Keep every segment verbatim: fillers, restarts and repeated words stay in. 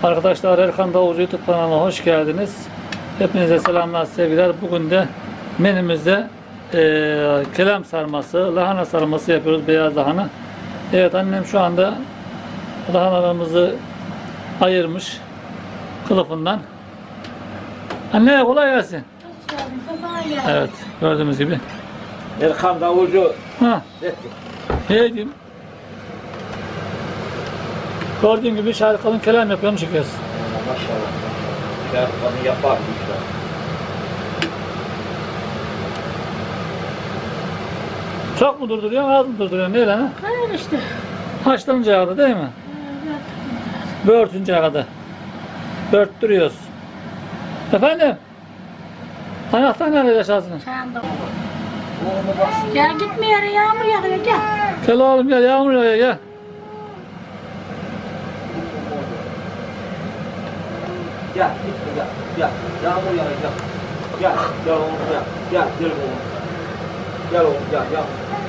Arkadaşlar Erkan Davulcu YouTube kanalına hoş geldiniz. Hepinize selamlar, sevgiler. Bugün de menümüzde e, kelem sarması, lahana sarması yapıyoruz, beyaz lahana. Evet, annem şu anda lahanalarımızı ayırmış kılıfından. Anne kolay gelsin. Evet, gördüğünüz gibi. Erkan Davulcu. Ha. Yedim. Gördüğün gibi şarkının kelem yapıyorum, çekiyoruz. Maşallah. Şarkını yapar işte. Çok mu durduruyorsun, az mı durduruyorsun? Neyle ha? Hayır işte. Haşlanıncaya kadar değil mi? Evet. Börtünceye kadar. Börttürüyoruz. Efendim? Anahtar nerede yaşarsın? Çağında. Gel gitme yere, yağmur yağıyor, gel. Gel oğlum gel, yağmur yağıyor gel. Gel, gitme gel. Gel. Yağmur yağıyor gel. Gel, gel oğlum gel. Gel, gel oğlum. Gel oğlum gel, gel.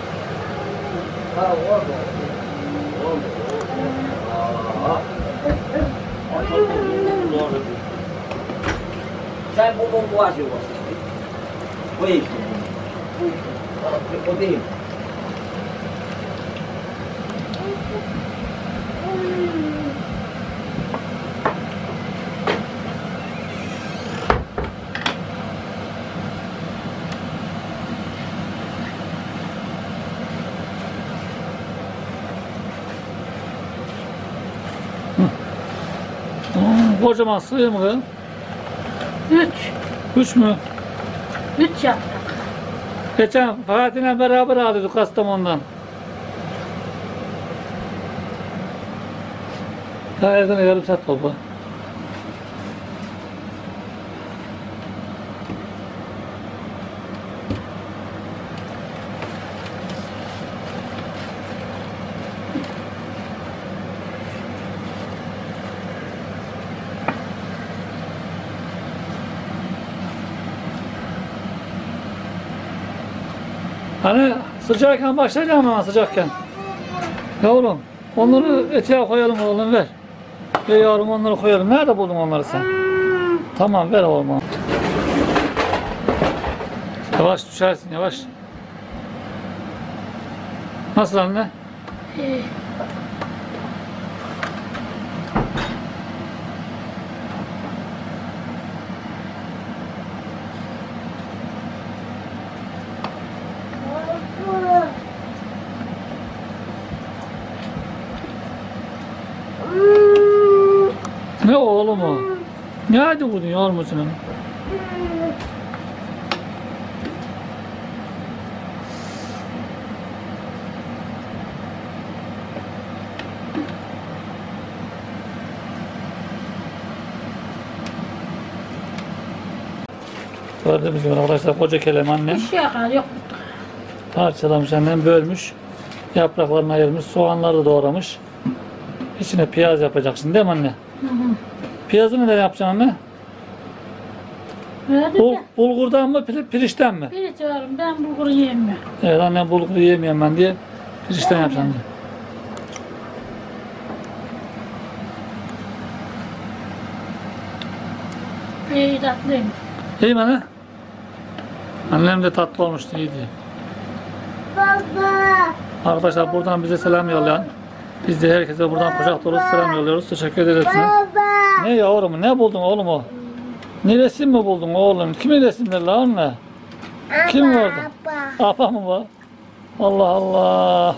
Ha orada. Oğlum. Aa. Sen bu bu bu acı var. Bu iyi. Bu değil. Hmm, kocaman sığır mı kız? Üç. Üç mü? Üç yaptık. Geçen Fatih'le beraber alıyorduk Kastamonu'dan. Daha evden yarım saat oldu. Hani sıcakken başlayacağım ama sıcakken. Yavrum, onları etiye koyalım oğlum, ver. Ver yavrum, onları koyalım. Nerede buldun onları sen? Tamam, ver oğlum. Yavaş düşersin, yavaş. Nasıl anne? İyi. Ne oğlum o? Ne hadi vurdun yavrum sen onu? Gördüğünüz gibi arkadaşlar, koca kelem annem Bir şey yakar, yok. parçalamış, annem bölmüş, yapraklarını ayırmış, soğanları da doğramış. İçine piyaz yapacaksın değil mi anne? Hı hı. Piyazı neden yapacaksın anne? Öyle Bul, de. bulgurdan mı, pir, pirinçten mi? Bir içiyorum, ben bulgur yiyemiyorum. Evet, annem bulgur yiyemiyorum ben diye pirinçten yapacaksın. İyi tatlıyım. İyi mi anne? Annem de tatlı olmuştu, iyiydi. Baba. Arkadaşlar buradan bize selam yollayan, biz de herkese buradan kucak dolusu selam yolluyoruz. Teşekkür ederiz. Baba. Ne yavrum, ne buldun oğlum o? Ne resim mi buldun oğlum? Kimin resimleri la onunla? Kim vardı? Apa mı var? Allah Allah.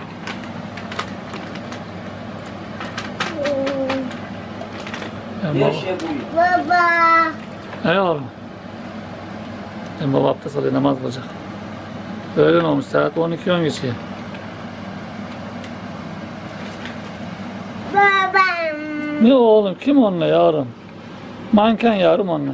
En Bir baba. şey bu. Baba. Ne yavrum? En baba abdest alıyor, namaz kılacak. Öğlen olmuş, saat on iki on geçiyor. Babam. Ne oğlum, kim onunla yavrum? Manken yavrum onunla.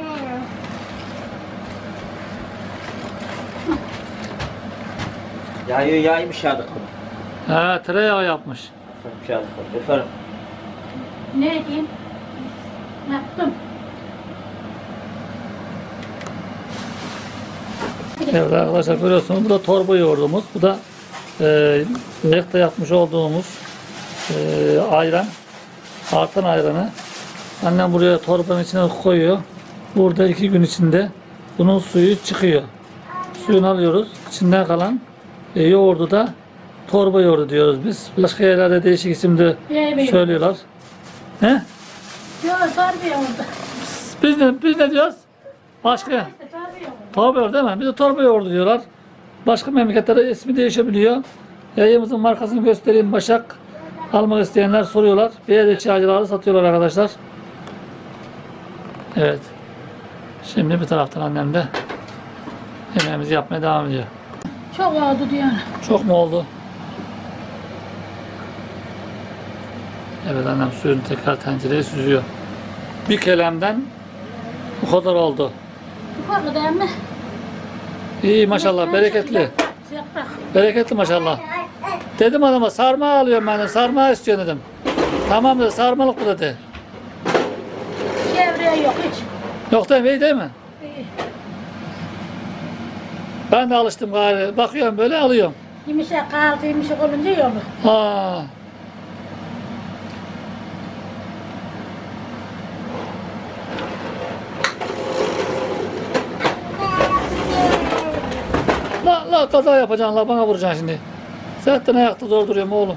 Yayıyor yaymış ya. He, tereyağı yapmış. Efendim. Ne diyeyim? Yaptım. Evet arkadaşlar, görüyorsunuz, bu da torba yoğurdumuz. Bu da e, Lekte yapmış olduğumuz e, ayran, artan ayranı Annem buraya torbanın içine koyuyor. Burada iki gün içinde bunun suyu çıkıyor. Suyunu alıyoruz. İçinden kalan e, yoğurdu da torba yoğurdu diyoruz biz. Başka yerlerde değişik isimde Yaybe söylüyorlar. He? Yok torba yoğurdu. Biz ne, biz ne diyoruz? Başka. İşte torba yoğurdu. Torba yoğurdu değil mi? Bize torba yoğurdu diyorlar. Başka memleketlerde ismi değişebiliyor. Yayımızın markasını göstereyim. Başak. Almak isteyenler soruyorlar. Beyaz çaycıları satıyorlar arkadaşlar. Evet. Şimdi bir taraftan annem de yemeğimizi yapmaya devam ediyor. Çok oldu diyor. Çok mu oldu? Evet, annem suyunu tekrar tencereye süzüyor. Bir kelemden bu kadar oldu. Bu kadar değil mi? İyi maşallah, bereketli. Yaprak. Bereketli maşallah. Dedim adama sarma alıyorum ben de, sarma istiyorum dedim. Tamam dedi, sarmalık bu dedi. Çevreye yok hiç. Yok değil mi, iyi değil mi? İyi. Ben de alıştım gari. Bakıyorum böyle alıyorum. Yumuşak kaldı, yumuşak olunca yolu. Ha. La la kaza yapacaksın, la bana vuracaksın şimdi. Zaten ayakta zor duruyorum oğlum.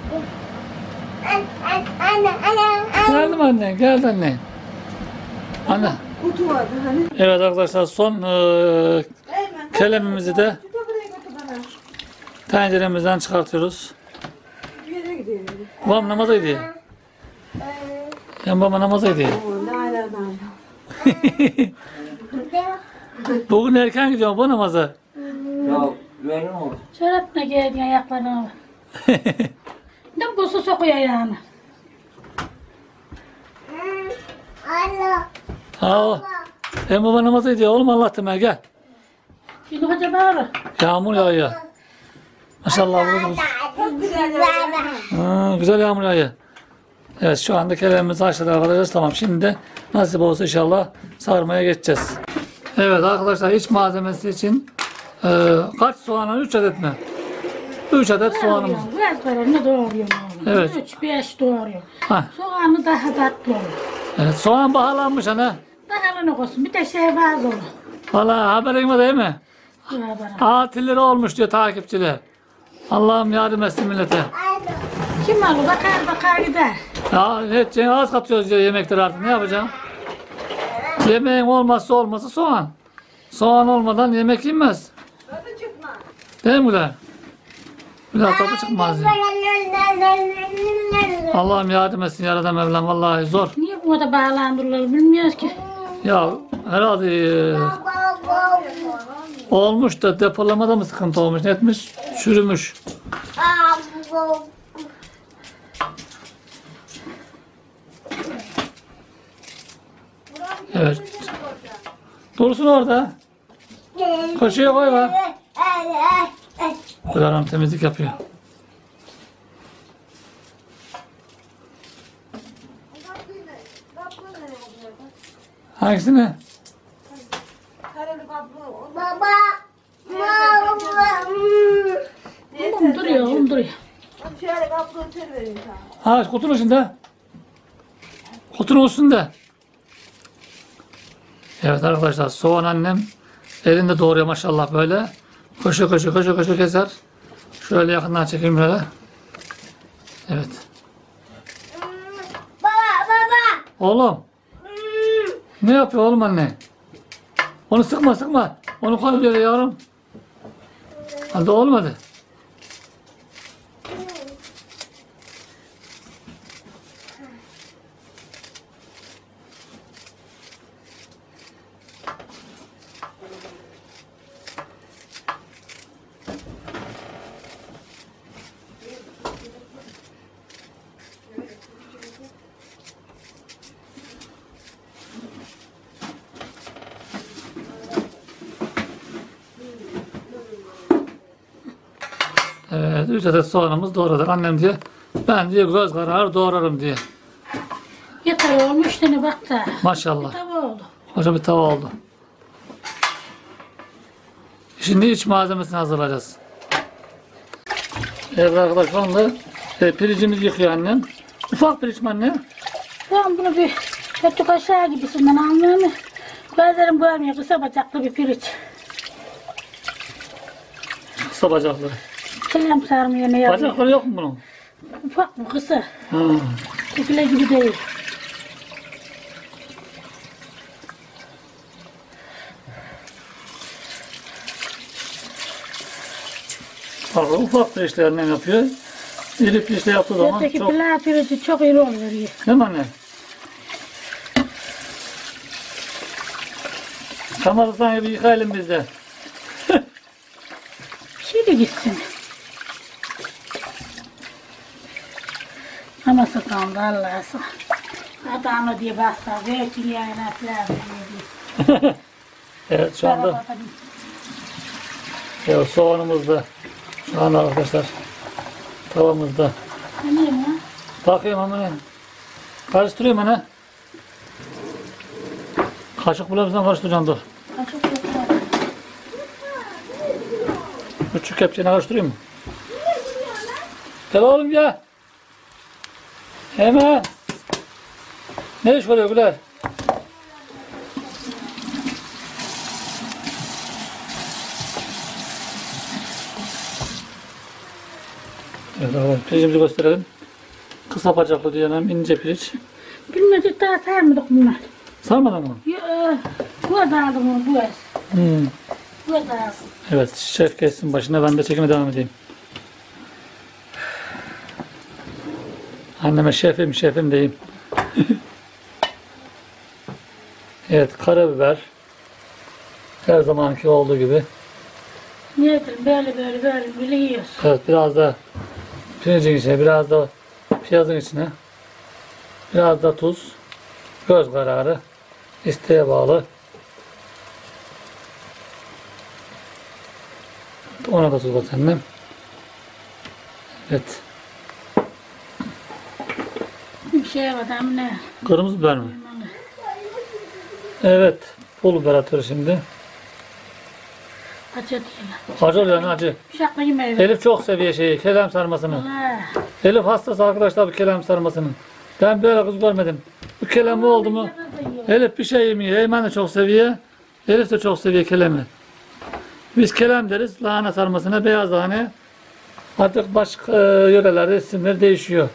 Geldim annen, geldi annen. Anne. Kutu vardı hani. Evet arkadaşlar, son e, kelemimizi de tenceremizden çıkartıyoruz. Bir yere gidiyor. Babam namaza gidiyor. Ben baba namaza gidiyor. Orada hala hala. Bugün erken gidiyorum bu namaza. Ya güvenin olur. Çorapla geldi ayaklarına. Ne bu su sokuyor ayağını. Ha, ben baba namaza gidiyor oğlum, Allah'tan ben gel. Şimdi hoca bağırır. Yağmur yağıyor. Maşallah. Bu, bu. Çok güzel ya. Ha, güzel yağmur yağıyor. Evet, şu anda kelimemizi açtık arkadaşlar. Tamam, şimdi de nasip olsa inşallah sarmaya geçeceğiz. Evet arkadaşlar, iç malzemesi için e, kaç soğanın? üç adet mi? üç adet soğanımız. Biraz kararını doğruyorum oğlum. Evet. üç beş doğruyorum. Ha, Soğanı daha tatlı olur. evet, soğan pahalanmış ana. Daha alınık olsun. Bir de şey var olur. Valla haberin var değil mi? Ya bana. altı lira olmuş diyor takipçiler. Allah'ım yardım etsin millete. Kim alır? Bakar bakar gider. Ya hiç az katıyoruz diyor yemekler artık, ne yapacağım? Yemeğin olmazsa olması soğan. Soğan olmadan yemek yenmez. Tadı çıkma. Değil mi Güler? Güler tadı çıkmaz ya. Allah'ım yardım etsin yaradan Mevlam, vallahi zor. Niye bu kadar bağlandırılır bilmiyoruz ki. Ya herhalde e, olmuş da depolamada mı sıkıntı olmuş, ne etmiş? Çürümüş. Evet. Dursun orada. Koşuya koy var. Güler Hanım temizlik yapıyor. Hangisini? Kareli kaplı. Um duruyor, um duruyor. Şöyle kaplı otel vereyim sana. Ha, kutunun içinde. Kutunun üstünde. Evet arkadaşlar, soğan annem elinde doğruyor maşallah böyle. Koşu koşu koşu koşu keser. Şöyle yakından çekeyim böyle. Evet. Oğlum. Ne yapıyor oğlum anne? Onu sıkma sıkma. Onu koy böyle yavrum. Hadi oğlum hadi. Evet, üç adet soğanımız doğradık. Annem diye, ben diye göz kararı doğrarım diye. Yeter olmuş üç tane bak da. Maşallah. Tava oldu. Koca bir tava oldu. Şimdi iç malzemesini hazırlayacağız. Evet arkadaşlar, şu anda e, pirincimizi yıkıyor annem. Ufak pirinç mi anne? Ben bunu bir Çocuk aşağı gibisinden anlıyor musun? Gözlerim görmüyor, kısa bacaklı bir pirinç. Kısa bacakları. Kelem sarmıyor ne yapıyor? Bacakları yok mu bunun? Ufak mı kısa? Ha. Kukule gibi değil. Bak ufak pirinçlerinden yapıyor. İri pirinçle yaptığı zaman Öteki çok... pilav pirinci çok iri oluyor. Değil mi anne? Kamalı sana bir yıkayalım biz de. Bir şey de gitsin. Ama sakalım da Allah'ısı. Adamı diye bastı. Zeytinyağına pilav diye. Evet şu anda evet, soğanımız da şu an arkadaşlar tavamızda. Ne ya? Bakıyorum ama ne? Karıştırıyorum anne. Kaşık bulamazsan karıştıracağım dur. Kaşık yok. Küçük kepçeyle karıştırayım mı? Gel oğlum gel. Hemen. Ne iş oluyor Güler? Evet abi, pirincimizi gösterelim. Kısa bacaklı diyelim, ince pirinç. Bilmedik daha sarmadık bunlar. Sarmadın mı? Ya, bu da aldım onu bu es. Hmm. Bu da aldım. Evet, şef kessin başına, ben de çekime devam edeyim. Anneme şefim, şefim diyeyim. Evet, karabiber. Her zamanki olduğu gibi. Ne edelim böyle böyle böyle böyle yiyoruz. Evet, biraz da pirincin içine, biraz da piyazın içine. Biraz da tuz. Göz kararı. İsteğe bağlı. Ona da tuz at annem. Evet. Bir şey var adam ne? Kırmızı biber mi? Evet. Pul biber atıyoruz şimdi. Acı diyelim. Acı oluyor yani acı. Bıçakla yemeği. Elif çok seviyor şeyi, kelem sarmasını. Allah. Elif hastası arkadaşlar bu kelem sarmasının. Ben böyle kız görmedim. Bu kelem oldu mu? Elif bir şey yemiyor. Eymen de çok seviyor. Elif de çok seviyor kelemi. Biz kelem deriz. Lahana sarmasına beyaz lahana. Artık başka e, yörelerde isimler değişiyor.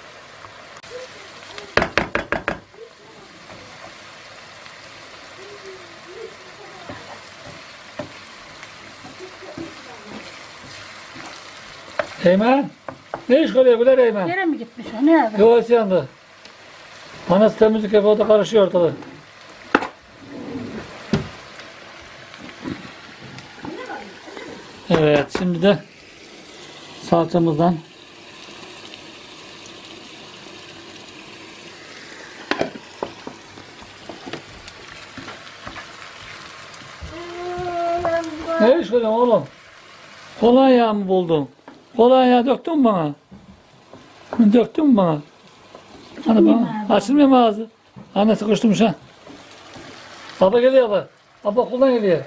Eymen. Ne iş görüyor Güler Eymen? Yere mi gitmiş o? Nerede? Yok yandı. Anası temizlik yapıyor, o da karışıyor ortalığı. Evet, şimdi de salçamızdan ne iş görüyorsun oğlum? Kolonya mı buldun? Kolonya döktün mü bana? Döktün mü bana? Hani bana açılmıyor mu ağzı? Anne sıkıştırmış ha. Baba geliyor baba. Baba kullan geliyor.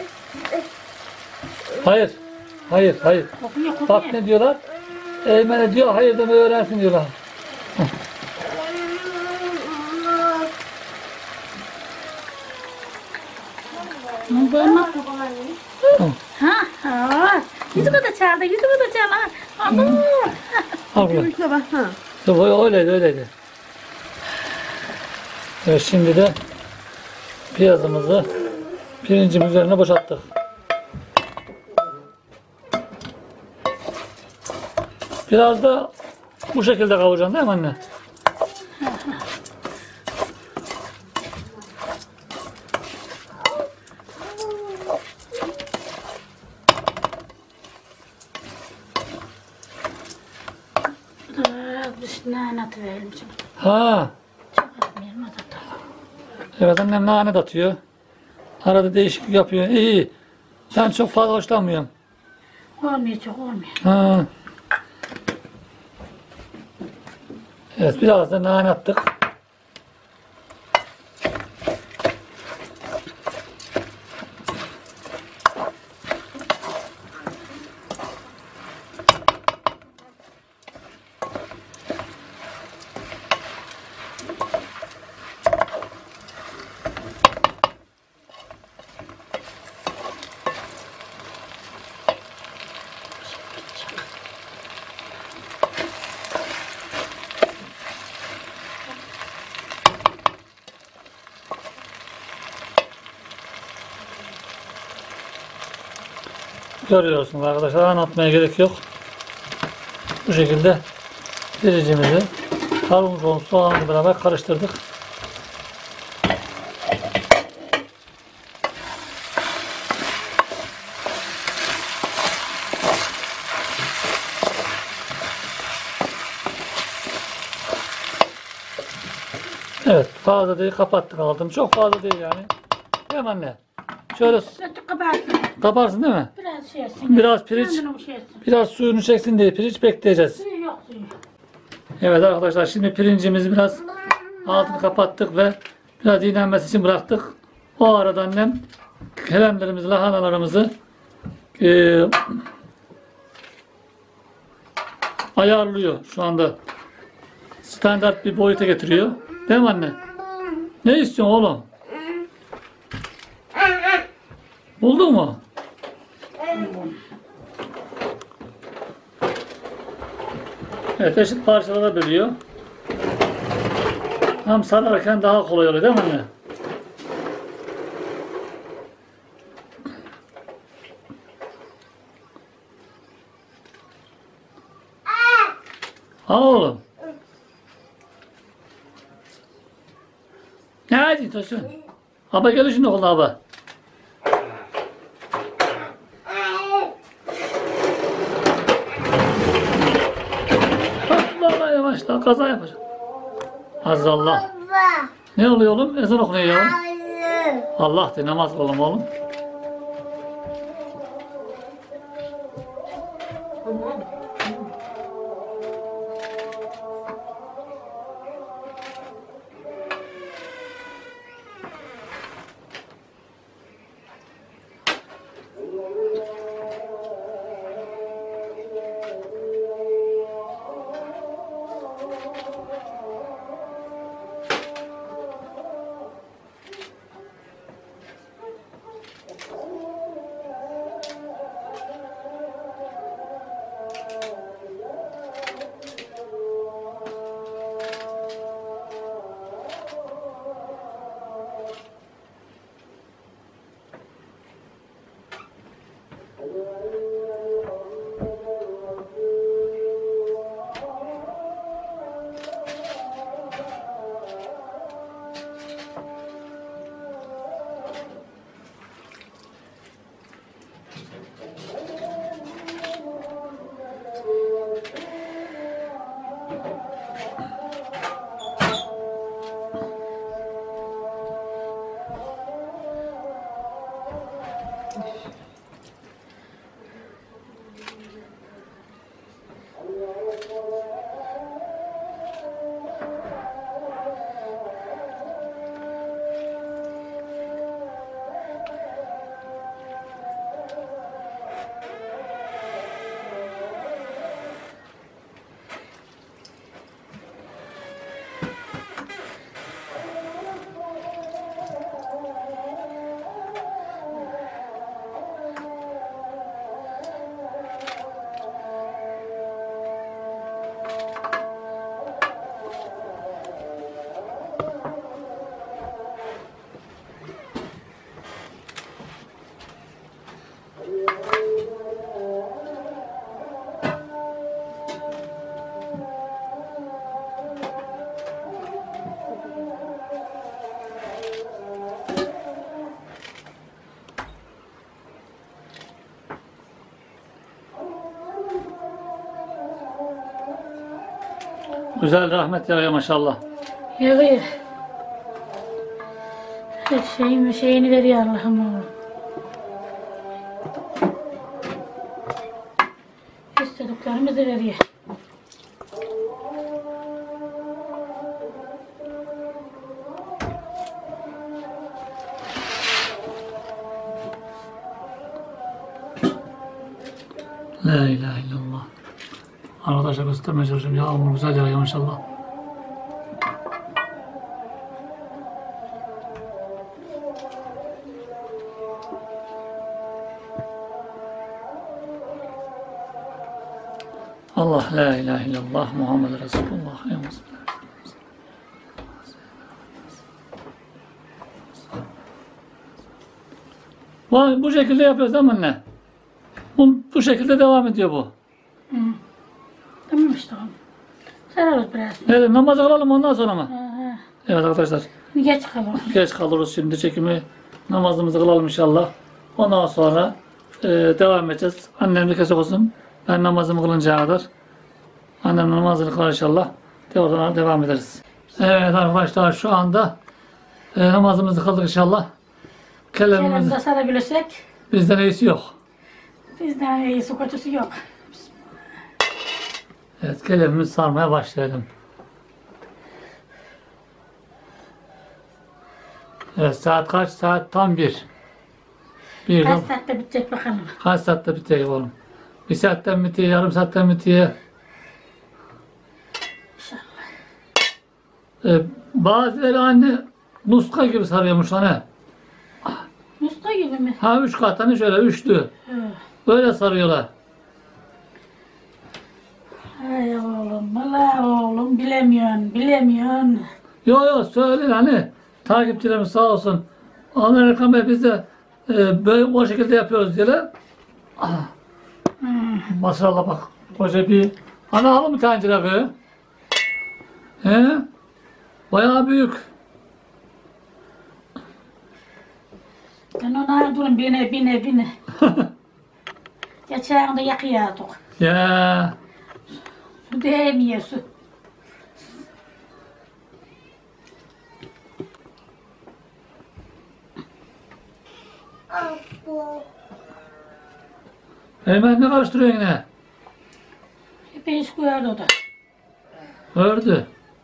Hayır. Hayır, hayır. Kokuyor kokuyor. Bak ne diyorlar? Eymen'e diyor, hayır demeyi öğrensin diyorlar. Ne böyle? Ha ha. Yüzümü de çağırdı, yüzümü de çağırdı. Ama. Al bunu. Gümüşle bak ha. Yok, öyleydi, öyleydi. Evet, şimdi de piyazımızı pirincin üzerine boşalttık. Biraz da bu şekilde kavuracaksın değil mi anne? Biz nane atıverelim şimdi. Ha, Çok atmayalım atalım. evet annem nane de atıyor. Arada değişiklik yapıyor. İyi, iyi. Ben çok fazla hoşlanmıyorum. Olmuyor çok olmuyor. Ha. Evet, biraz da nane attık. Görüyorsunuz arkadaşlar, anlatmaya gerek yok. Bu şekilde pirincimizi kavurduğumuz soğanla beraber karıştırdık. Evet, fazla değil, kapattık altını. Çok fazla değil yani. Değil mi anne? Şöyle Sütü kabarsın. kaparsın değil mi? Biraz şey etsin. Biraz pirinç, Kendine bir şey etsin. biraz suyunu çeksin diye pirinç bekleyeceğiz. Suyu yok suyu. Evet arkadaşlar, şimdi pirincimizi biraz altını kapattık ve biraz dinlenmesi için bıraktık. O arada annem kelemlerimizi, lahanalarımızı e, ayarlıyor şu anda. Standart bir boyuta getiriyor. Değil mi anne? Ne istiyorsun oğlum? Buldun mu? Evet, eşit parçalara bölüyor. Hem sararken daha kolay oluyor değil mi anne? Ha oğlum. Ne hadi Tosun? Aba gel şimdi oğlum aba. Bak yavaşla kaza yapacak. Azallah. Ne oluyor oğlum? Ezan okunuyor ya. Allah de namaz kılalım oğlum. Güzel rahmet yağıyor maşallah. Yağıyor. Her şeyin şeyini veriyor Allah'ım oğlum. İstediklerimizi veriyor. La ilahe illallah. Arkadaşlar göstermeye çalışıyorum. Yağmur güzel yağıyor maşallah. Allah la ilahe illallah Muhammed Resulullah. Vay, bu şekilde yapıyoruz değil mi anne? Bu Bu şekilde devam ediyor bu. Hı. Tamam işte oğlum. Sararız biraz. Evet, namazı kılalım ondan sonra mı? Ha, ha. Evet arkadaşlar. Geç kalırız. Geç kalırız şimdi çekimi. Namazımızı kılalım inşallah. Ondan sonra e, devam edeceğiz. Annem de kesik olsun. Ben namazımı kılıncaya kadar. Annem namazını kılar inşallah. Oradan devam ederiz. Evet arkadaşlar şu anda e, namazımızı kıldık inşallah. Kelamımız Kelamda sarabilirsek bizden iyisi yok. bizden iyisi kötüsü yok. Evet kelamımızı sarmaya başlayalım. Evet saat kaç? Saat tam bir. Bir Kaç saatte bitecek bakalım. Kaç saatte bitiyor oğlum? Bir saatten bitiyor, yarım saatten bitiyor. İnşallah. Ee, bazıları anne muska gibi sarıyormuş hani. Muska gibi mi? Ha üç kat hani şöyle üçlü. Hı. Böyle sarıyorlar. Ay oğlum, vallahi oğlum bilemiyorsun, bilemiyorsun. Yo yo söyle hani. Takipçilerimiz sağ olsun. Amerika ve biz de e, böyle o şekilde yapıyoruz diyorlar. Ah. Hmm. Maşallah bak. Koca bir. Ana alın bir tencere kız. He? Bayağı büyük. Ben ona durun bine bine bine. Geçen de yakıyorduk. Ya. Su değmiyor su. Hemen ne karıştırıyorsun yine? Epey iş koyardı o da. Ördü.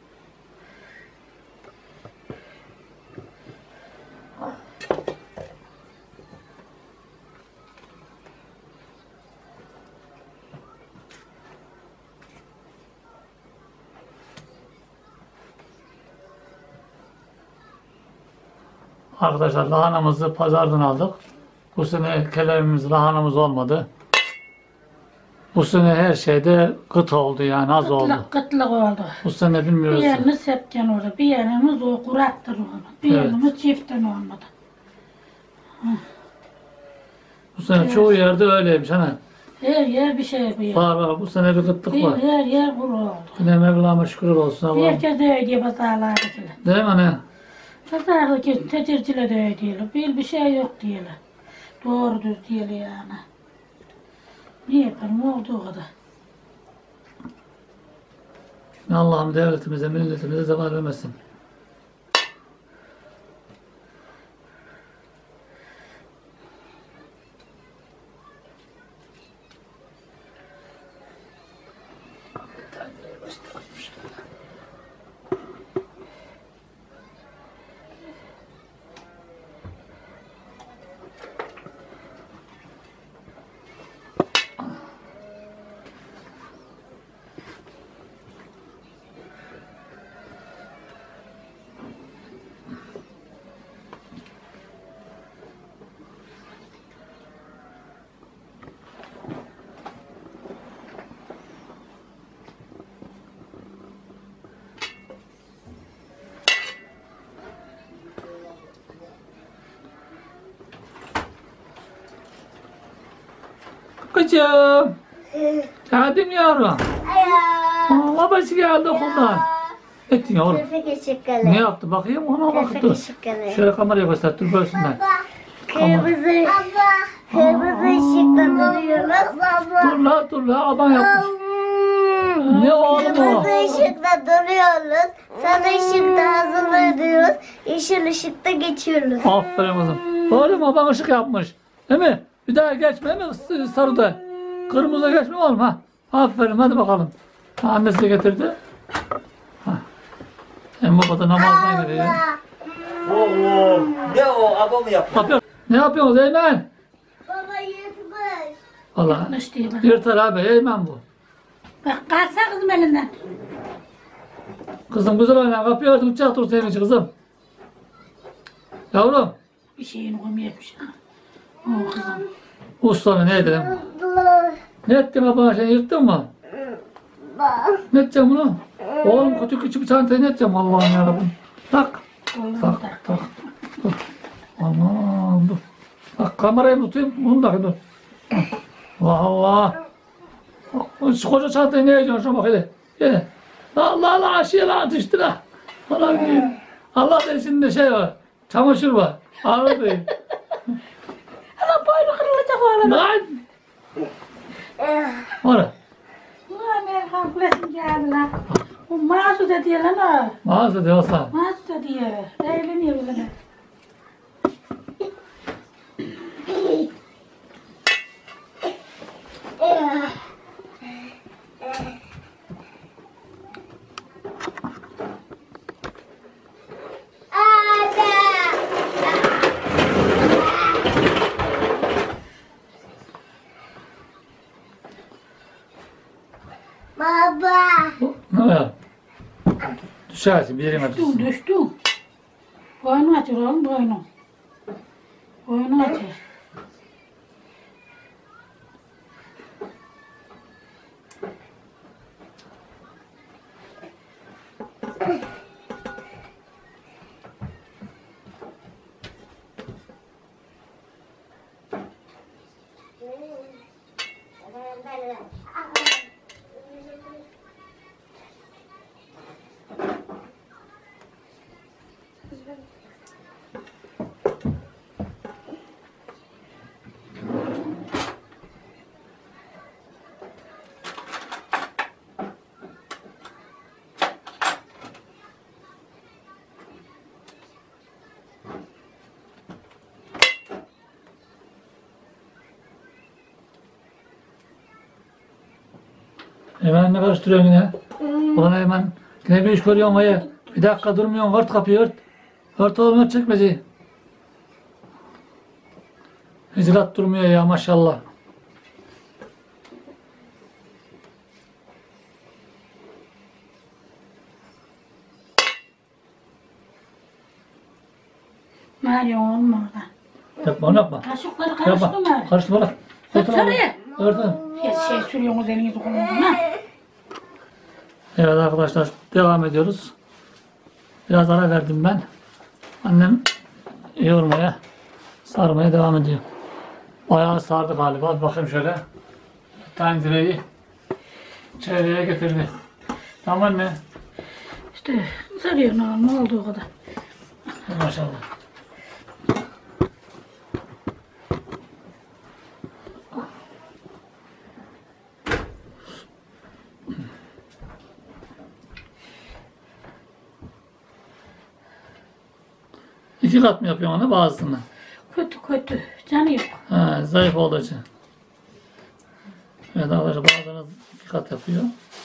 Arkadaşlar lahanamızı pazardan aldık. Bu sene kelemimiz lahanamız olmadı. Bu sene her şeyde kıt oldu yani az oldu. Kıtlık, kıtlık oldu. Bu sene Bir bilmiyoruz. yerimiz sepken oldu, bir yerimiz o kuraktır oldu. Bir Evet. yerimiz çiftten olmadı. Bu sene çoğu yerde öyleymiş hani. Her yer bir şey bu yer. Var var bu sene bir kıtlık Bir var. her yer kuru oldu. Yine Mevlam'a şükür olsun Allah'ım. Herkes de ödüyor pazarlardakiler. Değil mi hani? Pazardaki tecirciler de ödüyorlar. Bir bir şey yok diyorlar. Doğru düz diyorlar yani. Ne yapalım olduğu kadar. Allah'ım devletimize, milletimize zeval vermesin. Kızım. Geldim yavrum. Aa, babası geldi okuldan. Ettin yavrum. Teşekkürler. Ne yaptı bakayım ona bak dur. Teşekkürler. Şöyle kameraya göster dur görsünler. Kırmızı, kırmızı ışıkta duruyoruz. Dur la dur la adam yapmış. Ne oğlum o? Kırmızı ışıkta duruyoruz. Sarı ışıkta hazırlanıyoruz. Yeşil ışıkta geçiyoruz. Aferin kızım. Oğlum baban ışık yapmış. Değil mi? Bir daha geçme değil mi sarıda? Kırmızı geçme oğlum ha. Aferin hadi bakalım. Ha, annesi de getirdi. Ha. Hem baba da namazına gidiyor. Oğlum ne o abam mı yaptı? Yapıyor. Ne yapıyorsunuz Eymen? Baba yırtmış. Allah. Yanlış diye bak. Yırtar abi Eymen bu. Bak kalsa kızım elinden. Kızım güzel oynar. Kapıyı örtün uçak dur senin için kızım. Yavrum. Bir şeyini koymaymış. O kızım. Usta ne edelim? Ne ettin baba sen yırttın mı? Ne edeceğim bunu? Oğlum küçük küçük bir çantayı ne edeceğim Allah'ım yarabbim. Tak. Koyun Tak tak. tak. Dur. Aman dur. Bak kamerayı tutayım bunu da dur. Allah Allah. Şu koca çantayı ne ediyorsun şuna bak hele. Gel. Allah Allah aşıya lan düştü lan. Allah değil. Allah da içinde şey var. Çamaşır var. Ağır değil. Ana boynu kırılacak oğlum. Lan. Orada. Ulan Erkan kulesin geldi lan. Bu Masude diye lan o. Mağaza diyorsa. Masude diye. Eğleniyor bizimle. Baba. Ne ya? Düşersin bir yerine Düştüm düşsün. düştüm. Boynu açır oğlum boynu. Boynu açır. Hemen ne karıştırıyorsun yine? Ulan hemen ne bir iş görüyorsun vaya. Bir dakika durmuyorsun. Ört kapıyı ört. Ört oğlum ört çekmeci. Hicrat durmuyor ya maşallah. Ne yapıyorsun oğlum orada? Yapma onu yapma. Kaşıkları Yapma. karıştırma. Karıştırma lan. Ört Otur oğlum. sarıya. Ört oğlum. Hiç şey sürüyorsunuz elinizi kolunuza. Evet arkadaşlar devam ediyoruz. Biraz ara verdim ben. Annem yoğurmaya, sarmaya devam ediyor. Bayağı sardı galiba. Bir bakayım şöyle. Tencereyi çevreye getirdi. Tamam anne. İşte sarıyorsun oğlum olduğu kadar. Maşallah. İki kat mı yapıyorsun ona bazısını? Kötü kötü. Canı yok. Ha, zayıf olduğu için. Evet arkadaşlar bazıları iki kat yapıyor.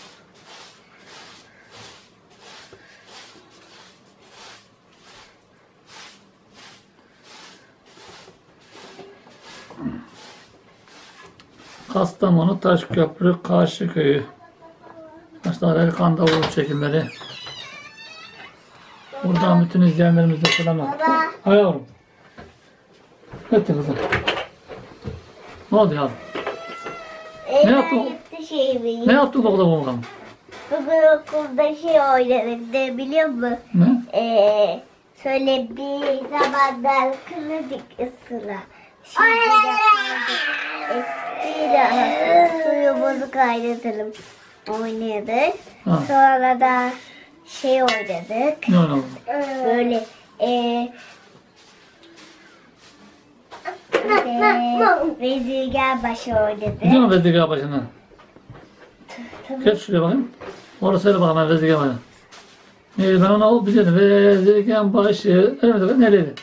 Kastamonu Taşköprü Karşıköy'ü. Arkadaşlar Erkan Davul çekimleri. Buradan bütün izleyenlerimize selamlar. Hay yavrum. Etti kızım. Ne oldu yavrum? Ne yaptın? Gitti şeyimi. Ne yaptın okulda bu bakalım? Bugün okulda şey oynadık ne biliyor musun? Ne? Ee, şöyle bir zamanlar kırdık ısıra. Şimdi yapmadık. Eskiyle suyumuzu kaynatalım oynadık. Ha. Sonra da şey oynadık. Ne oynadın? Böyle eee ve Vezirgen başı oynadık. Biliyor musun Vezirgen başını? Geç şuraya bakayım. Orası söyle bakalım ben Vezirgen başını. Neydi ben onu biliyordum. Vezirgen başı. Öyle mi dedi? Nereydi?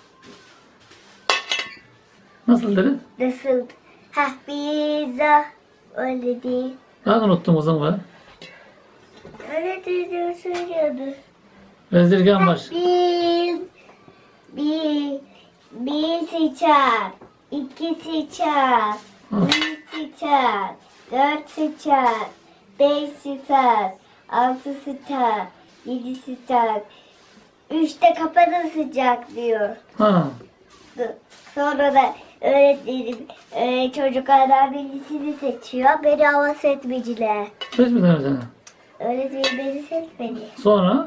Nasıl dedi? Nasıl? Hah pizza. Öyle değil. Ben unuttum uzun var. Öyle dedi söylüyordu. Vezirgen başı. Bir, bir, bir sıçar, iki sıçar, üç sıçar, dört sıçar, beş sıçar, altı sıçar, yedi sıçar. Üçte kapadı sıcak diyor. Ha. Sonra da öğretmenim e, çocuklardan birisini seçiyor. Beni hava seçmeciler. Seçmedin mi seni? Öğretmenim beni seçmedi. Sonra?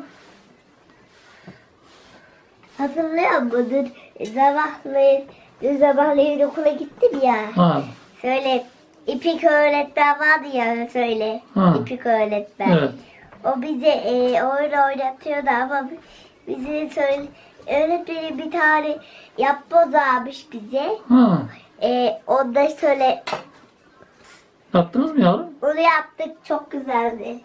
Hatırlıyor musun? Dün sabahleyin, dün sabahleyin okula gittim ya. Ha. Şöyle İpek öğretmen vardı ya söyle. Ha. İpek öğretmen. Evet. O bize e, oyun oynatıyordu ama bizi söyle öğretmeni bir tane yapboz almış bize. Ha. E, onda söyle Yaptınız mı yavrum? onu yaptık çok güzeldi.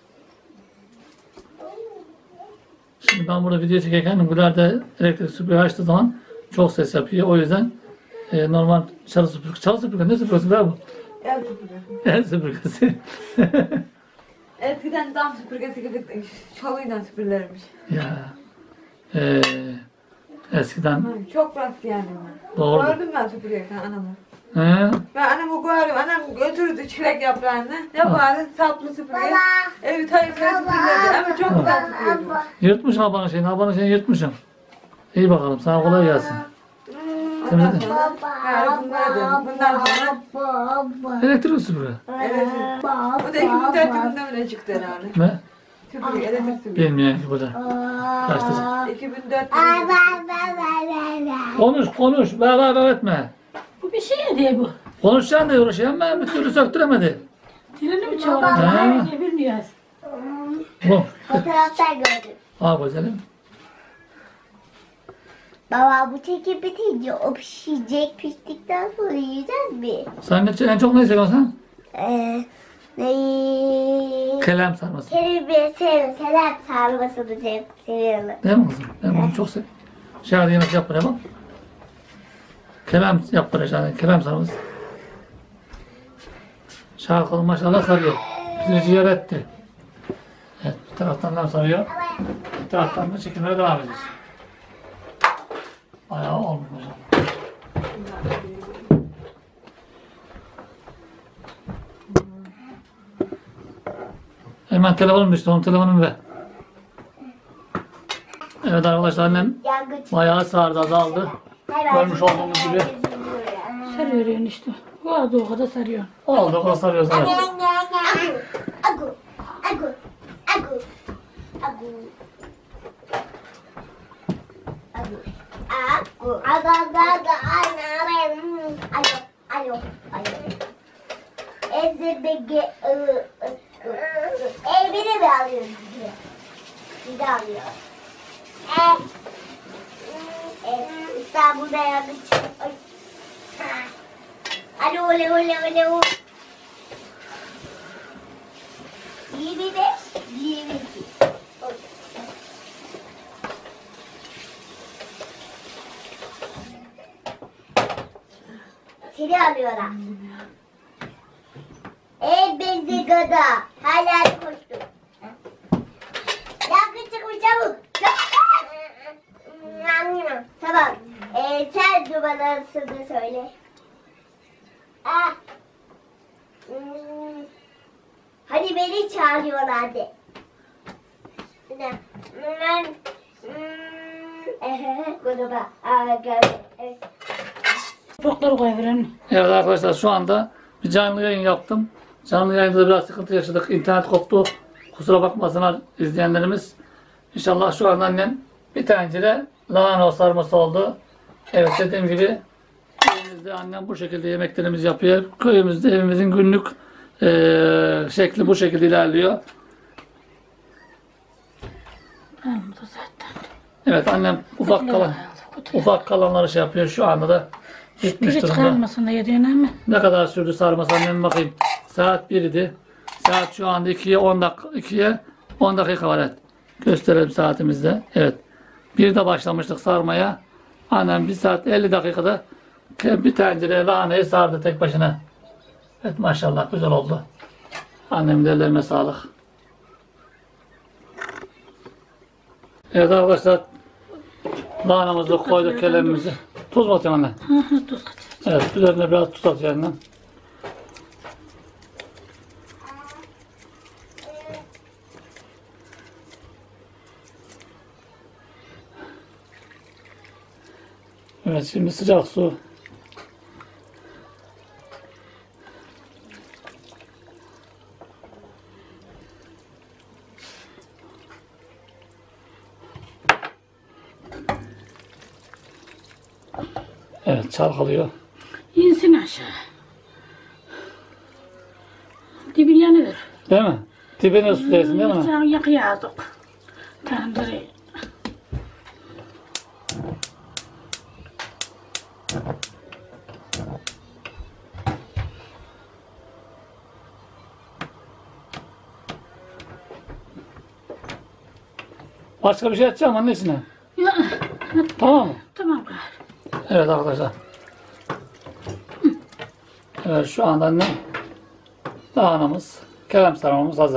Şimdi ben burada video çekerken Güler elektrik süpürge açtığı zaman çok ses yapıyor. O yüzden e, normal çalı süpürge. Çalı süpürge ne süpürgesi be bu? El süpürgesi. El süpürgesi. Eskiden dam süpürgesi gibi çalıyla süpürülürmüş. Ya. E, eskiden Hı, Çok basit yani. Doğru. Gördüm ben süpürgeyi anamı. he, Ben anamı gördüm. Anam götürdü çilek yaprağını. Yapardı saplı süpürge. Evi tayır tayır süpürürdü. Ama çok güzel süpürüyordu. yırtmışsın habanın şeyini. Habanın şeyini yırtmışsın. İyi bakalım. Sana kolay gelsin. Ondan Temizle. sonra yani bunlar bundan sonra Baba. Elektrik süpürge. evet. O da iki bin dört yılında bile çıktı herhalde. Ne? Süpürge, elektrik süpürge. Bilmiyorum ki burada. Kaçtı? iki bin dört yılında. Konuş konuş. Ver ver ver etme. Bu bir şey diye bu. Konuşacaksın da uğraşıyor ama bir türlü söktüremedi. Dilini mi Ha. çoğaladı? Ne bilmiyoruz. Bu. Fotoğraftan gördüm. Al güzelim. Baba bu çekim bitince o pişecek, piştikten sonra yiyeceğiz mi? Sen ne, en çok ne seviyorsun sen? Ee, neyi? Kelem sarması. Kelime seviyorum. Kelem sarmasını çok seviyorum. Değil mi kızım? Ben bunu çok seviyorum. Şahane yemek yap buraya bak. Kelem yap buraya şahane. Kelem sarması. Şarkılı maşallah sarıyor. Bizi ciğer etti. Evet, bir taraftan da sarıyor. Bir taraftan da çekimlere devam ediyoruz. Bayağı olmuş hocam. Hemen telefonum düştü. Onun telefonumu ver. Evet arkadaşlar annem Yangın bayağı sardı, azaldı. Görmüş olduğunuz gibi. Sarıyorsun işte. Vardı o kadar sarıyor. Oldu, o sarıyoruz evet. Agu, agu, agu, agu. Agu, agu, aga, aga, aga, anam. Alo, alo, alo. Ezbege, ı, ı, ı. E, beni mi alıyorsun? Bir de alıyor. E, e, İstanbul'da yangın çıkıyor. Alo, alo, alo, alo. yirmi beş, yirmi iki. Seni arıyorlar. Ey benzi gada. Hala koştum. Yangın çıkmış çabuk. Tamam. Ee, sen numarasını söyle. Ah. Hmm. Hadi beni çağırıyorlardı. Ne? Ben ehe gruba aga. Toprakları koyuverelim. Evet arkadaşlar şu anda bir canlı yayın yaptım. Canlı yayında biraz sıkıntı yaşadık. İnternet koptu. Kusura bakmasınlar izleyenlerimiz. İnşallah şu anda annem bir tencere lahana sarması oldu. Evet dediğim gibi evimizde annem bu şekilde yemeklerimizi yapıyor. Köyümüzde evimizin günlük eee, şekli bu şekilde ilerliyor. Almadı zaten. Evet annem ufak kalan ufak kalanları şey yapıyor. Şu anda da bitmiş Biri durumda. çıkarmasın da yediğine mi? Ne kadar sürdü sarması annem bakayım. Saat bir idi. Saat şu anda ikiye on dakika ikiye on dakika var evet. Gösterelim saatimizde. Evet. Bir de başlamıştık sarmaya. Annem bir saat elli dakikada bir tencere lahanayı sardı tek başına. Evet maşallah güzel oldu. Annemin ellerine sağlık. Evet arkadaşlar lahanamızı koyduk kelemimizi. Tuz mu atıyorsun anne? Hı hı tuz kaç. Evet üzerine biraz tuz atıyor annem. Evet şimdi sıcak su. Evet çalkalıyor. İnsin aşağı. yanıyor. Değil mi? Dibine su değsin değil mi? Can yakıyorduk. Tandırı. Başka bir şey atacağım anne içine. Ya, Tamam mı? tamam gayrı. Evet arkadaşlar. Evet şu anda annem lahanamız, kerem sarmamız hazır.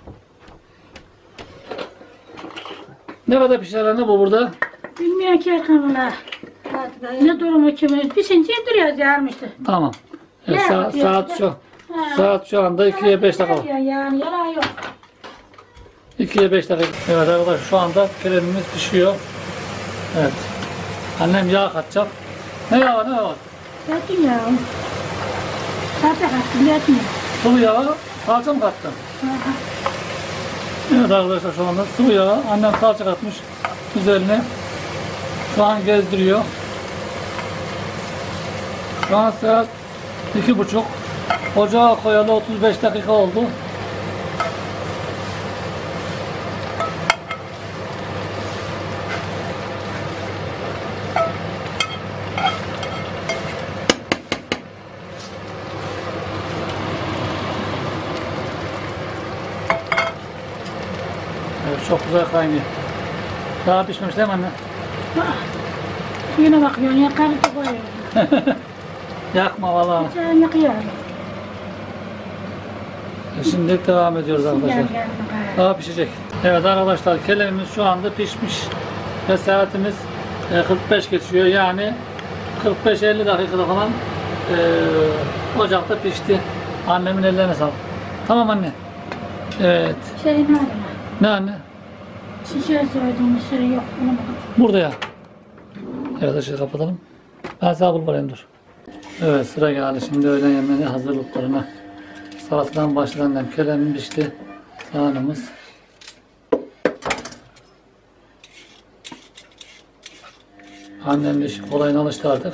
Ne kadar pişer anne bu burada? Bilmiyorum ki Erkan'la. Zaten Ne durumu kimi? Pişince indiriyoruz yarmıştı. Tamam. Evet, Ne sa- yapıyor? saat şu. Ha. Saat şu anda ikiye beş dakika. Yani, yani yalan yok. ikiye beş dakika. Evet arkadaşlar şu anda kremimiz pişiyor. Evet. Annem yağ katacak. Ne yağı ne yağı? Zaten ya. Zaten hakkım yetmiyor. Sıvı yağı salça mı kattın? Evet arkadaşlar şu anda sıvı yağı annem salça katmış üzerine. Şu an gezdiriyor. Şu an saat iki buçuk. Ocağa koyalı otuz beş dakika oldu. Evet, çok güzel kaynıyor. Daha pişmemiş değil mi anne? Yine bakıyorsun ya karıtı koyuyorsun. Yakma vallahi. Sen yakıyor. E Şimdi devam ediyoruz arkadaşlar. Gel gel gayrı. Daha pişecek. Evet arkadaşlar kelemimiz şu anda pişmiş ve saatimiz e, kırk beş geçiyor. Yani kırk beş elli dakikada falan e, ocakta pişti. Annemin ellerine sağlık. Tamam anne. Evet. Şey ne oldu? Ne anne? Şişe söylediğimiz şey yok. Bunu mu? Burada ya. Evet ışığı kapatalım. Ben sana bul varayım dur. Evet sıra geldi. Şimdi öğlen yemeği hazırlıklarına. Salatadan başladı annem. Kelemim pişti. Soğanımız. Annem de işi kolayına alıştı artık.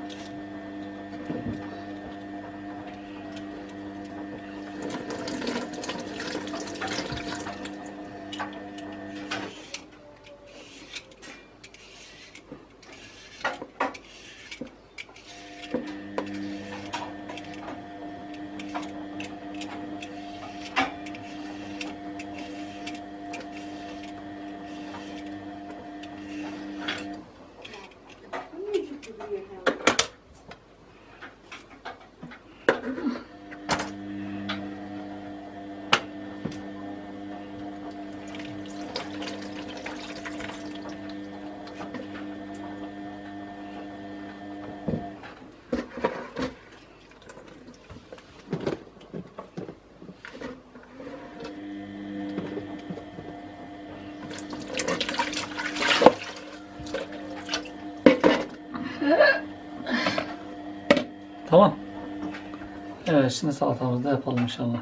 Tamam. Evet şimdi salatamızı da yapalım inşallah.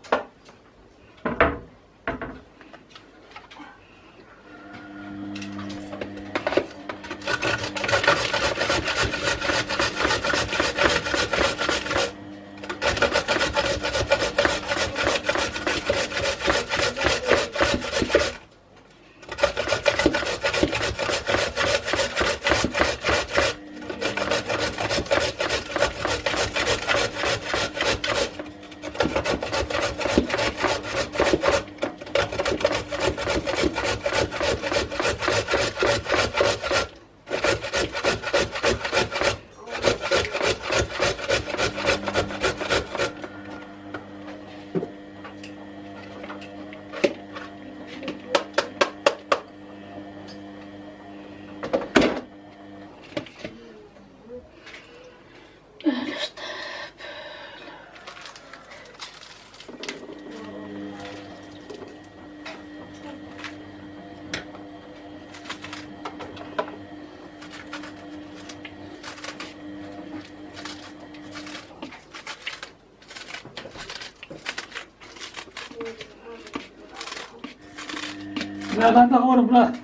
Ya ben tak oğlum bırak.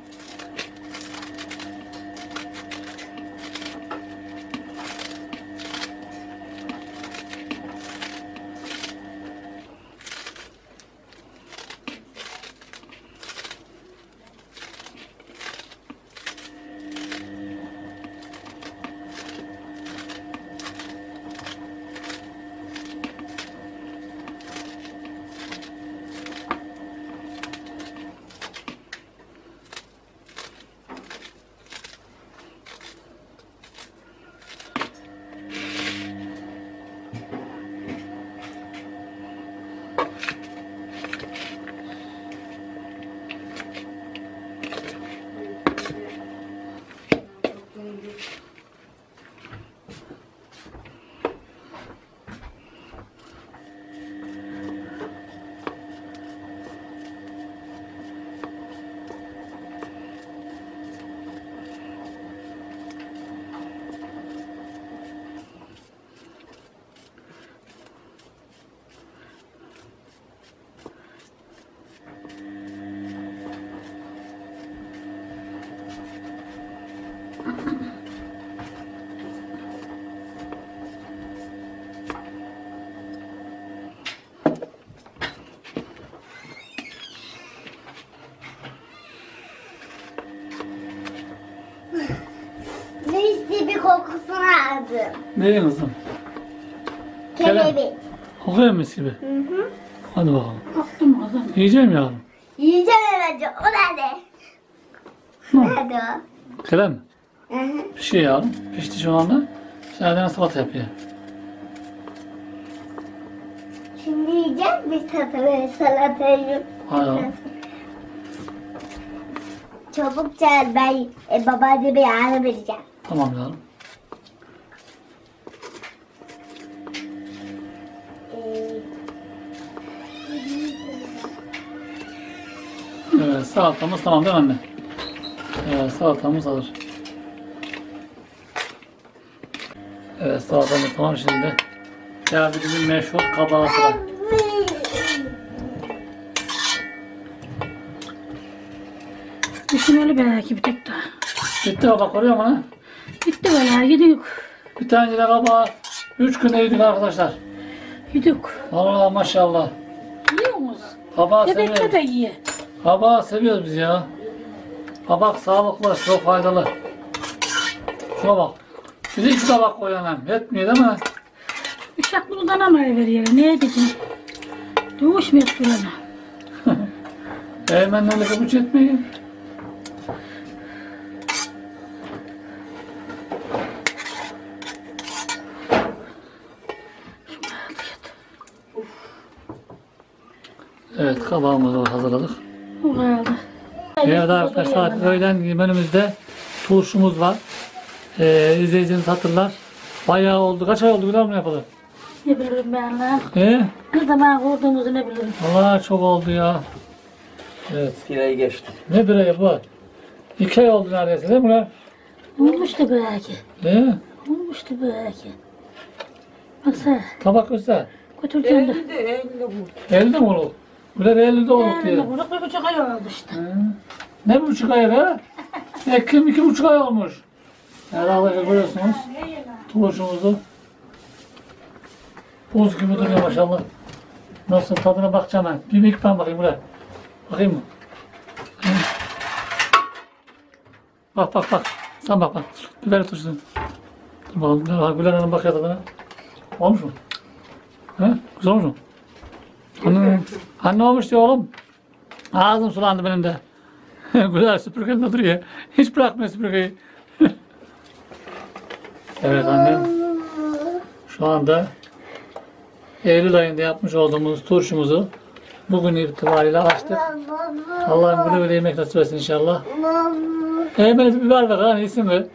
Mis bir kokusunu aldım. Neyin kızım? Kelebek. Kokuyor mis gibi. Hı hı. Hadi bakalım. Attım kızım. Yiyeceğim yavrum. Yiyeceğim herhalde. O nerede? Nerede o? Kalem. Hı hı. Bir şey yavrum. Pişti şu anda. Senden salata yapıyor. Şimdi yiyeceğiz biz tatlıyı, salatayı. Hadi oğlum. Çabuk gel, ben e, babaanneme yardım vereceğim. Tamam yavrum. Ee, Evet, salatamız tamam değil mi anne? Evet, salatamız hazır. Evet, salatamız tamam şimdi. Geldi bizim meşhur kabağı sıra. Düşüneli belki bir tek daha. Bitti kabak koruyor mu lan? Bitti valla yedik. Bir tane de kabağı üç günde yedik arkadaşlar. Yedik. Allah maşallah. Yiyor musun? Kabağı Bebekle seviyoruz. de ye. Kabağı seviyoruz biz ya. Kabak sağlıklı, çok faydalı. Şuna bak. Bir de iki tabak koyan hem. Yetmiyor değil mi? Uşak buradan ama veriyor. Ne edeceğim? Doğuş mu yaptırana? Eymenlerle kabuç yetmiyor. Evet, kabağımızı hazırladık. O kaldı. Evet arkadaşlar, öğlen menümüzde turşumuz var. Ee, izleyiciniz hatırlar. Bayağı oldu. Kaç ay oldu Güler mi yapalım? Ne bilirim ben lan. Ee? Ne zaman kurduğumuzu ne bilirim. Allah çok oldu ya. Evet. Bir ay geçti. Ne bir ay bu? İki ay oldu neredeyse değil mi lan? Olmuştu belki. Ee? Olmuştu belki. Baksana. Tabak göster. Götüreceğim de. Elinde elinde bu. Elde mi olur? Güler elde olur diye. Yani bunu bir buçuk ay oldu işte. Hı. Ne bir buçuk ay be? Ekim iki buçuk ay olmuş. Yani arkadaşlar görüyorsunuz. Turşumuzu. Buz gibi duruyor maşallah. Nasıl tadına bakacağım ben. Bir miktar ben bakayım buraya. Bakayım mı? Hı. Bak bak bak. Sen bak bak. Biber turşusu. Dur bakalım. Güler, bak, Güler Hanım bakıyor tadına. Olmuş mu? He? Güzel olmuş mu? Anne, anne olmuş diyor oğlum. Ağzım sulandı benim de. Güzel süpürgenin duruyor. Hiç bırakmıyor süpürgeyi. Evet annem. Şu anda Eylül ayında yapmış olduğumuz turşumuzu bugün itibariyle açtık. Allah'ım güle güle yemek nasip etsin inşallah. Eymen'e biber ver ha, iyisin mi?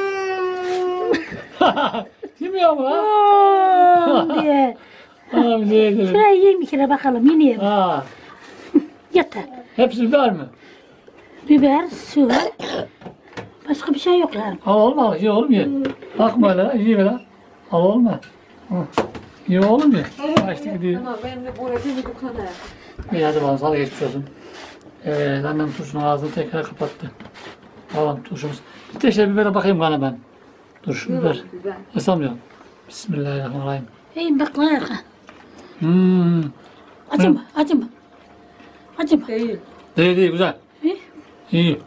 Yemiyor mu ha? Ooo diye. Abi ne edelim? Şuraya yiyeyim bir kere bakalım. Yine yiyeyim. Ha, Yeter. hepsi biber mi? Biber, su var. Başka bir şey yok yani. Al oğlum al, ye oğlum ye. Bakma öyle, iyi böyle. Al oğlum ye. Hı. Ye oğlum ye. Açtı gidiyor. Ama benim de burada bir dükkanı. İyi hadi bakalım, sana geçmiş olsun. Evet, annem turşunun ağzını tekrar kapattı. Tamam turşumuz. Bir de işte bibere bakayım bana ben. Dur şu biber. Biber. Hesamlıyorum. Bismillahirrahmanirrahim. İyiyim bak lan Erkan. Hmm. Acı mı? Acı mı? Acı mı? Değil. İyi değil, güzel. İyi. İyi.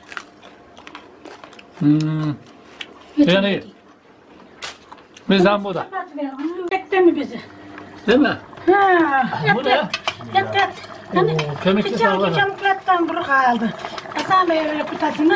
Hmm. Yani iyi. Bizden bu da. Bekle mi bizi? Değil mi? Ha, Bu yat ne? yat. Yat yat. Hani Oo, kemikli bir çam sarılar. bir çamuklattan buru kaldı. Hasan Bey öyle kutasını.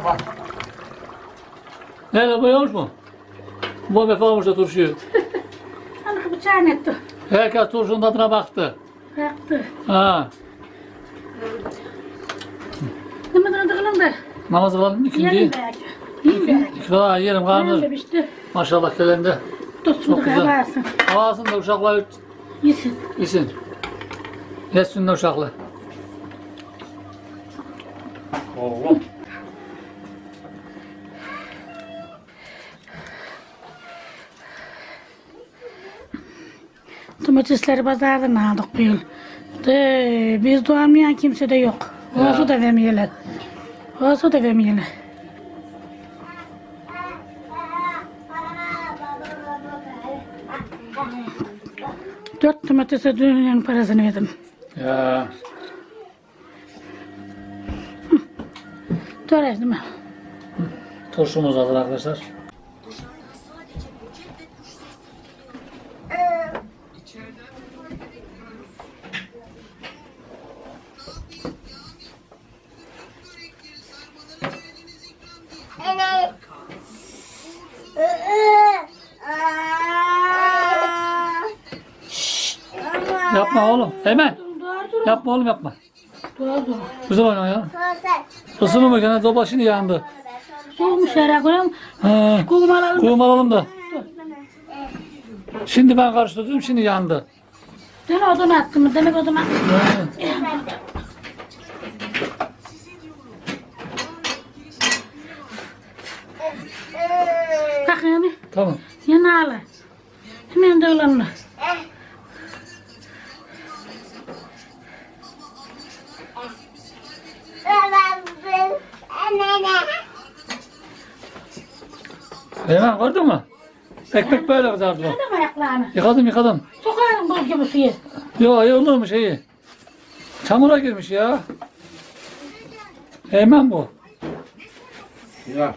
Nerede boyamış mu? Bu vefa almış da turşuyu. Hani bıçağını etti. Herkes turşunun tadına baktı. Yaktı. Ha. Namazını tıkılın da. Namaz kılalım ikindiyi. Yiyelim belki. İki kadar yerim Ben de karnı. işte Maşallah kelende. dostum Çok güzel. kavarsın. Havasın da uşaklar Yesin. yesin. Yesin de uşaklar. Oğlum. Domatesleri pazardan aldık bu yıl. De, biz doğamayan kimse de yok. Olsa Ya. da vermeyeler. Olsa da vermeyeler. Dört domatese dünyanın parasını verdim. Ya. Doğru değil mi? Turşumuz hazır arkadaşlar. Yapma oğlum. Hemen. Doğru dur. Yapma oğlum yapma. Doğru dur. Güzel oyna ya. Isınır mı gene? Zoba şimdi yandı. Soğumuş herhalde. Ha. Kuğumalarım. Kuyum alalım da. Şimdi ben karıştırdım, şimdi yandı. Ben odun attım. Demek odun attım. Kalk yani. Tamam. Yanağlı. Hemen de olanla. Hemen gördün mü? Ekmek böyle kızardı. o. Yıkadın mı ayaklarını? Yıkadım yıkadım. Sokarım buz gibi suyu. Yo iyi olurmuş iyi. Çamura girmiş ya. Hemen bu. Ya.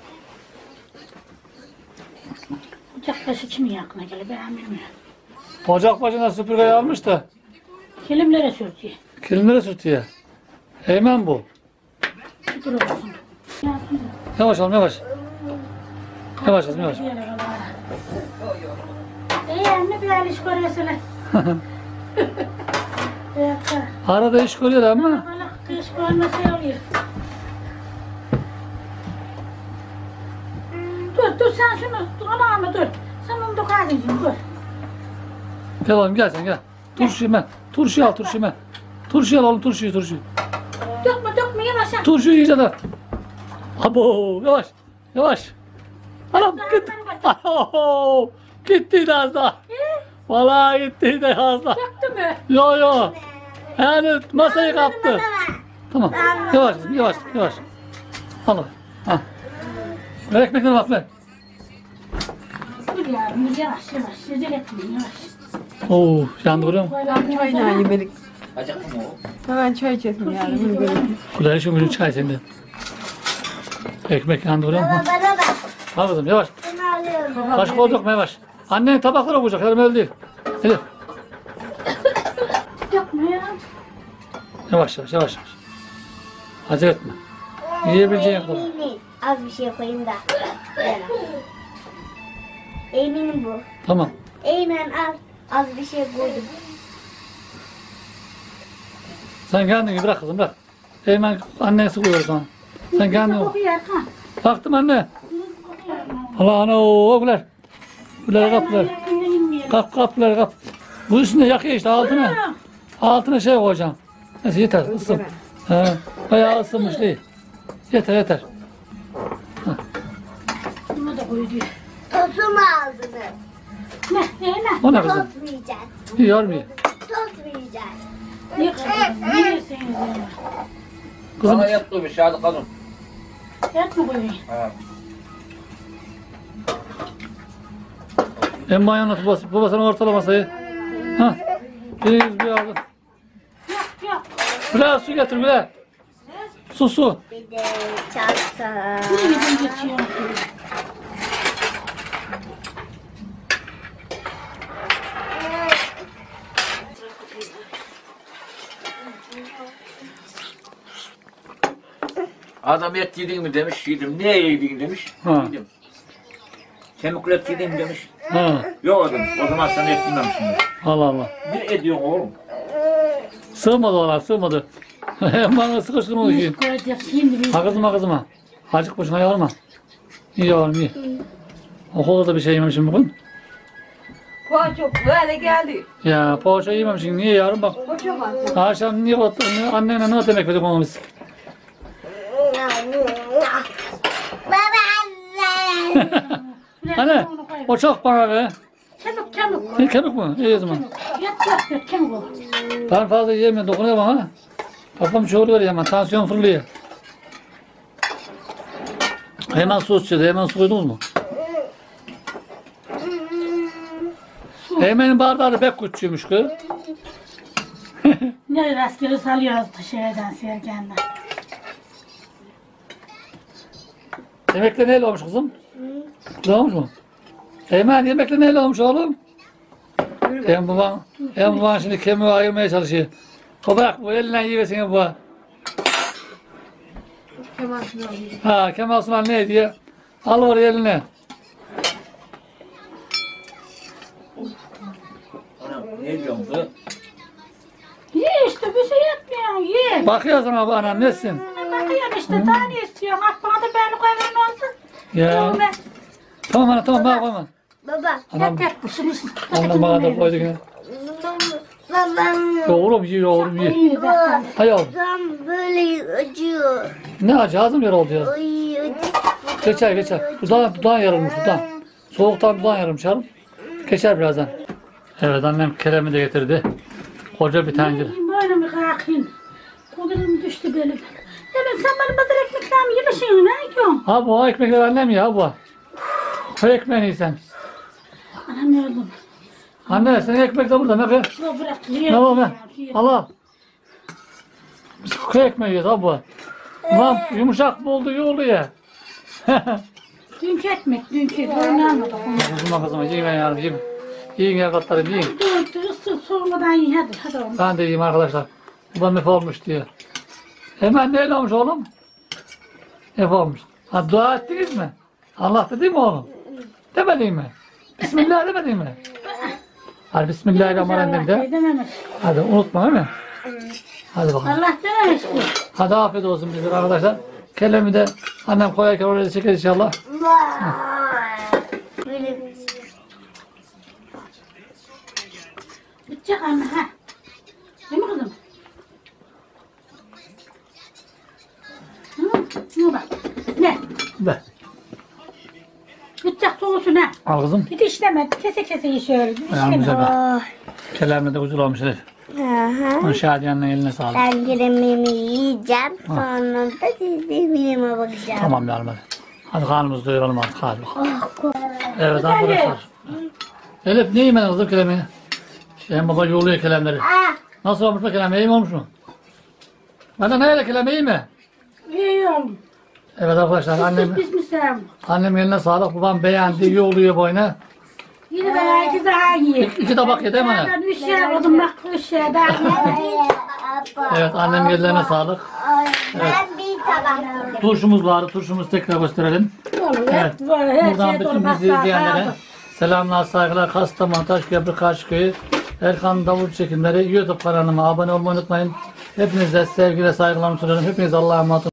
Ocak başı kimin aklına gelir ben bilmiyorum. Ocak başına süpürgeyi almış da Kilimlere sürtüyor. kilimlere sürtüyor. Hemen bu. Şükür olsun. Yavaş oğlum yavaş. Yavaş kızım yavaş. İyi anne bir el iş görüyorsun. Evet. Arada iş görüyor ama. Böyle iş görmesi oluyor. Dur dur sen şunu onu alma dur. Sen onu dokazın şimdi dur. Gel oğlum gel sen gel. Turşu hemen. Turşuyu al turşu hemen. Turşuyu al oğlum turşuyu turşuyu. Dökme dökme yavaş yap. Turşuyu iyice de. Abo yavaş. Yavaş. Anam gitti. Abo, gitti de az daha. Vallahi gitti de az daha. Döktü mü? Yo yo. Yani masayı kaptı. Tamam. Yavaş kızım yavaş yavaş. Al. Ha. Ver ekmekleri bak ver. Dur yavrum dur yavaş yavaş. Rezil etmeyin yavaş. Oo yandı görüyor musun? Ben çayla yemedik. Acıktın mı o? Hemen çay içesim yani. Bunu göreyim. Kulağına şu müdür çay sende. Ekmek yandı görüyor musun? Bana bak. Al kızım yavaş. Bunu alıyorum. Kaşık olacak mı yavaş. Annen tabaklara koyacak. Yarım öyle değil. Elif. Dökme ya. Yavaş yavaş yavaş. yavaş. Acele etme. Yiyebileceğin kadar. Eminim. Az bir şey koyayım da. Böyle. Eminim bu. Tamam. Eymen al. Az bir şey koydum. Sen kendini bırak kızım bırak. Hemen annesi koyuyor sana. Sen kendini Koku yer ha. baktım anne. Allah ana o güler. Güler kapılar. Kap kapılar kap. Bu üstünde yakıyor işte altına. Altına şey koyacağım. Neyse yeter ısın. He, bayağı ısınmış değil. Yeter yeter. Bunu da koy diyor. Tozu mu aldınız? Ne? Ne? Ne? O ne kızım? Toz mu yiyeceğiz? Yiyor mu? Toz mu yiyeceğiz? Ne kızım? Ne yerseniz ya. Kızım Bana yaptı bir şey hadi kadın. Et mi koyayım? Ha. en bayan nasıl babası, babasının ortala masayı. Ha. Biriniz bir aldın. Yok yok. Güler su getir Güler. Su su. Bir de çanta. Ne gidin geçiyor? Adam et yedin mi demiş, yedim. Ne yedin demiş, Ha. yedim. Kemikli et yedin mi demiş. Ha. Yok adam, o zaman sen et yememişsin. Allah Allah. Bir ediyorsun oğlum. Sığmadı ona sığmadı. Bana sıkıştırma o Ne şeyi. koyacak şimdi bir. Ha kızıma kızıma. Acık boşuna yorma. İyi oğlum iyi. Okulda da bir şey yememişim bugün. Poğaça böyle geldi. Ya poğaça yememişim. Niye yavrum bak. Kocaman. Akşam niye ottun? Annenle ne demek dedik onu biz? Anne o çok bana be. Çabuk çabuk. Ne kemik mi? İyi o zaman. Yat yat yat çabuk ol. Ben fazla yiyemiyorum. Dokunuyor bana. Kafam çoğuluyor hemen. Tansiyon fırlıyor. Hemen su içiyordu. Hemen su koydunuz mu? Hemen'in bardağı da pek küçüğümüş kız. Ne rastgele salıyoruz şeyden Sergen'den. Yemekle neyle olmuş kızım? Güzel olmuş mu? Hemen yemekle neyle olmuş oğlum? Hem baban, hem baban şimdi kemiği ayırmaya çalışıyor. O bırak bu elinden yiyesin bu. Kemal Sunal gibi. Ha Kemal Sunal ne diyor? Al oraya eline. Anam ne diyorsun kız? Ye işte bir şey yapmıyorsun ye. Bakıyor sana bu anam nesin? Bakıyorsun işte daha ne istiyorsun? At bana da böyle koyman olsun. Ya. Yok be. Tamam ana tamam bak koyma. Baba. Anam, Yat yat bu şimdi. anam bana da koydu yine. Babam. Yoğurum ye yoğurum ye. İyi zaten. Hay yavrum. Babam böyle acıyor. Ne acı ağzım yara oldu ya. Ay acı. Geçer geçer. Dudağın, dudağın yarılmış dudağın. Soğuktan dudağın yarılmış yavrum. Geçer birazdan. Evet annem keremi de getirdi. Koca bir tencere. Böyle mi kalkayım? Kolurum düştü benim. Evet sen bana bazı ekmeklerimi yemişsin ne yiyorsun? Ha bu ekmekler annem ya bu. Köy ekmeğini sen. Anam öldüm. Anne senin ekmek de burada ne kız? Bu bırak. Ne var be? Al al. Biz köy ekmeği yiyoruz ha bu. Ulan yumuşak mı oldu yoğurdu ya. Dünkü ekmek, dünkü. Böyle almadık onu. Kızıma kızıma yiyin ben yarım yiyin. Yiyin ya katlarım yiyin. Dur, dur, ısır, soğumadan yiyin hadi, hadi oğlum. Ben de yiyeyim arkadaşlar. Bu da nef olmuş diyor. Hemen neyle olmuş oğlum? Nef olmuş. Ha dua ettiniz mi? Allah dedi mi oğlum? Demedin mi? Bismillah demedin mi? Hadi Bismillahirrahmanirrahim de. Dememiş. Hadi unutma değil mi? Hadi bakalım. Allah dememiş bu. Hadi afiyet olsun bize arkadaşlar. Kellemi de annem koyarken oraya çeker inşallah. Böyle Bitecek anne ha. Değil mi kızım? Hı? Ne bak. Ne? Be. Bitecek soğusun ha. Al kızım. Git işleme. Kese kese ye şöyle. Ayağım güzel be. Ah. Kellemle de güzel olmuş Elif. Hı hı. Onun Şadiye'nin eline sağlık. Ben kremimi yiyeceğim. Sonra da siz de filme bakacağım. Tamam yavrum hadi. Hadi karnımızı doyuralım artık hadi bakalım. Ah, Evet arkadaşlar. Elif ne yemedin kızım kelemi? Şeyin baba yoluyor kelemleri. Ah. Nasıl olmuş bu kelem? İyi mi olmuş mu? Bana neyle kelem iyi mi? İyi oğlum. Evet arkadaşlar annem, Biz misafir. annem eline sağlık. Babam beğendi, iyi oluyor boyuna. Yine ben herkese daha iyi. İki, iki tabak yedi mi? Ben üç yer oldum bak üç yer daha iyi. Evet annem ellerine sağlık. Ben bir tabak. Turşumuz vardı. Turşumuzu tekrar gösterelim. Oğlum Evet. hep böyle her Buradan şey bütün dolmak bizi izleyenlere lazım. selamlar, saygılar. Kastamonu, Taşköprü, Karşıköy'ü, Erkan Davul çekimleri YouTube kanalıma abone olmayı unutmayın. Hepinize sevgi ve saygılarımı sunuyorum. Hepiniz Allah'a emanet olun.